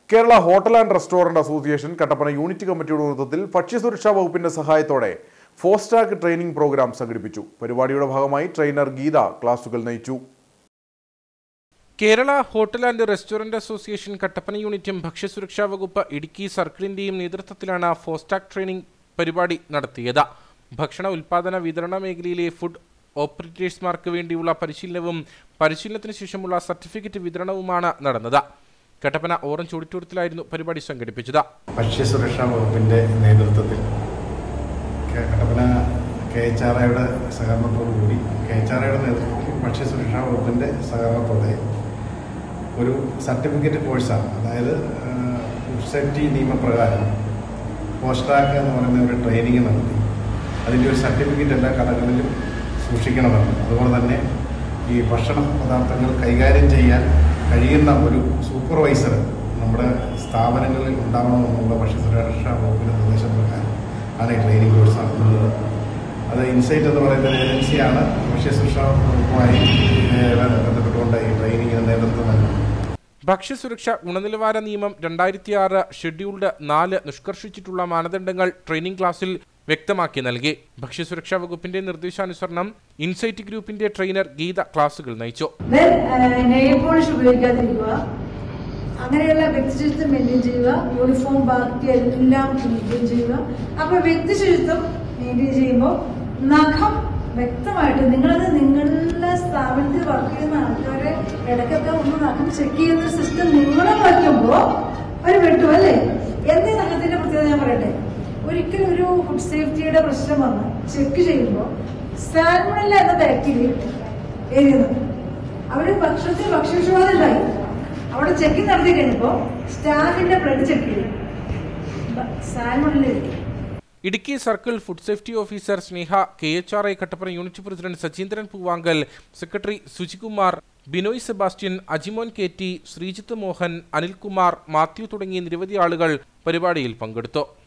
Kerala hotel and restaurant association Kattappana unit കമ്മിറ്റിയുടെ നേതൃത്വത്തിൽ ഭക്ഷ്യസുരക്ഷാ വകുപ്പിന്റെ സഹായത്തോടെ ഫോസ്റ്റാഗ് ട്രെയിനിംഗ് പ്രോഗ്രാം സംഘടിപ്പിച്ചു. പരിപാടിയുടെ ഭാഗമായി ട്രെയിനർ ഗീത ക്ലാസുകൾ നയിച്ചു. Kerala hotel and restaurant association Kattappana യൂണിറ്റും ഭക്ഷ്യസുരക്ഷാ വകുപ്പ് ഇടുക്കി സർക്കിളിന്റെയും നേതൃത്വത്തിലാണ് ഫോസ്റ്റാഗ് ട്രെയിനിംഗ് പരിപാടി നടത്തിയത്. ഭക്ഷണ ഉൽപാദന വിതരണ മേഖലയിലെ ഫുഡ് ഓപ്പറേറ്റേഴ്സ്മാർക്ക് വേണ്ടിയുള്ള പരിശീലനവും പരിശീലനത്തിന് ശേഷമുള്ള സർട്ടിഫിക്കറ്റ് വിതരണവുമാണ് നടന്നത്. കട്ടപ്പന ഓറഞ്ച് ഓഡിറ്റോറിയത്തിലായിരുന്നു പരിപാടി സംഘടിപ്പിച്ചത്. ഭക്ഷ്യസുരക്ഷാ വകുപ്പിന്റെ നേതൃത്വത്തിൽ കട്ടപ്പന KHRയുടെ സഹകരണത്തോടുകൂടി നേതൃത്വത്തിൽ ഭക്ഷ്യസുരക്ഷാ വകുപ്പിന്റെ സഹകരണത്തോടെ ഒരു സർട്ടിഫിക്കറ്റ് കോഴ്സാണ്, അതായത് ഫുഡ് സേഫ്റ്റി നിയമപ്രകാരം ഫോസ്റ്റാഗ് എന്ന് പറയുന്ന ഒരു ട്രെയിനിങ് നടത്തി അതിൻ്റെ ഒരു സർട്ടിഫിക്കറ്റ് എല്ലാ കടകളിലും സൂക്ഷിക്കണമെന്ന്, അതുപോലെ തന്നെ ഈ ഭക്ഷണ പദാർത്ഥങ്ങൾ കൈകാര്യം ചെയ്യാൻ കഴിയുന്ന ഒരു സൂപ്പർവൈസർ നമ്മുടെ സ്ഥാപനങ്ങളിൽ ഉണ്ടാവണമെന്നുള്ള ഭക്ഷ്യസുരക്ഷാ വകുപ്പിൻ്റെ നിർദ്ദേശപ്രകാരം ആണ് ഈ ട്രെയിനിങ് കോഴ്സ് നടത്തുന്നത്. അത് ഇൻസൈറ്റ് എന്ന് പറയുന്ന ഒരു ഏജൻസിയാണ് ഭക്ഷ്യസുരക്ഷാ വകുപ്പുമായി ബന്ധപ്പെട്ടുകൊണ്ട് ഈ ട്രെയിനിങ്ങിന് നേതൃത്വം നൽകുന്നത്. ഭക്ഷ്യസുരക്ഷാ ഗുണനിലവാര നിയമം 2006 ഷെഡ്യൂൾഡ് 4 നിഷ്കർഷിച്ചിട്ടുള്ള മാനദണ്ഡങ്ങൾ ട്രെയിനിംഗ് ക്ലാസ്സിൽ വ്യക്തമാക്കി നൽകി. ഭക്ഷ്യസുരക്ഷാ വകുപ്പിന്റെ നിർദ്ദേശാനുസരണം ഇൻസൈറ്റ് ഗ്രൂപ്പിന്റെ ട്രെയിനർ ഗീത ക്ലാസുകൾ നയിച്ചു. അങ്ങനെയുള്ള വ്യക്തിശുചിത്വം മെയിൻറ്റെയിൻ ചെയ്യുക, യൂണിഫോം ബാക്കി എല്ലാം മെയിൻറ്റെയിൻ ചെയ്യുക. അപ്പോൾ വ്യക്തിശുചിത്വം മെയിൻറ്റെയിൻ ചെയ്യുമ്പോൾ നഖം വ്യക്തമായിട്ട് നിങ്ങളുടെ സ്ഥാപനത്തിൽ വർക്ക് ചെയ്യുന്ന ആൾക്കാരെ ഇടയ്ക്കൊക്കെ ഒന്ന് നഖം ചെക്ക് ചെയ്യുന്ന സിസ്റ്റം നിങ്ങളെ വയ്ക്കുമ്പോൾ ഒരു വെട്ടും അല്ലേ? എന്നീ നഖത്തിന്റെ പ്രത്യേകത ഞാൻ പറയട്ടെ. ഒരിക്കലും ഒരു ഫുഡ് സേഫ്റ്റിയുടെ പ്രശ്നം വന്ന് ചെക്ക് ചെയ്യുമ്പോൾ സാൽമണല്ല എന്ന ബാക്ടീരിയ എഴുതുന്നത് അവര് ഭക്ഷണത്തിൽ ഭക്ഷ്യവിഷബാധ ഉണ്ടായി. അവിടെ ചെക്കിങ് നടത്തി കഴിഞ്ഞപ്പോൾ സ്റ്റാഫിന്റെ ബ്ലഡ് ചെക്ക് ചെയ്തു, സാൽമണല്ല. Idukki circle food safety officer Sneha, KHRI Kattappana unit president Sajeendran Poovankal, secretary Sujikumar, Binoy Sebastian, Ajimon KT, Sreejith Mohan, Anilkumar, Mathew തുടങ്ങിയ നിരവധി ആളുകൾ പരിപാടിയിൽ പങ്കെടുത്തു.